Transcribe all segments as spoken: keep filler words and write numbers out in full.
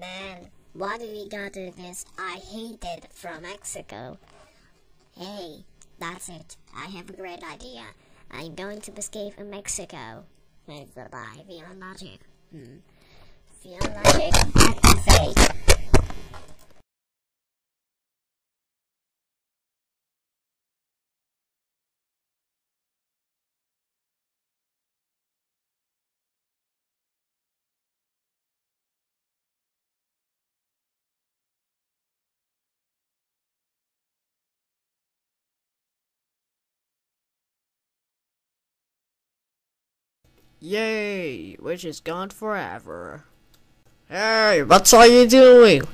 Man, why do we gotta do this? I hate it from Mexico. Hey, that's it. I have a great idea. I'm going to escape in Mexico. Hey, goodbye. Vyond logic. Hmm. Vyond logic. Activate. Yay, which is gone forever. Hey, what are you doing?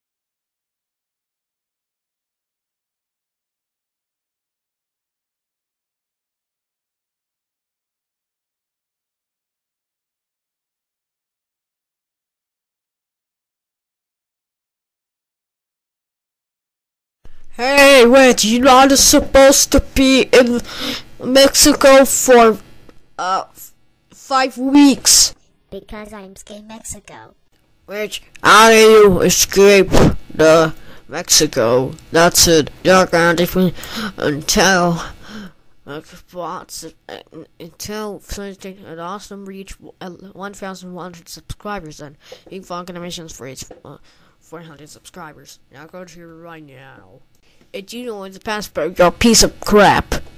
Hey, wait, you're not supposed to be in Mexico for, uh, five weeks. Because I'm scared Mexico. Which, how do you escape the Mexico? That's it. You're gonna defeat until uh, spots uh, until something an awesome reach one thousand one hundred subscribers, and you can get missions for its uh, four hundred subscribers. Now go to right now. And you know it's a passport, you're a piece of crap.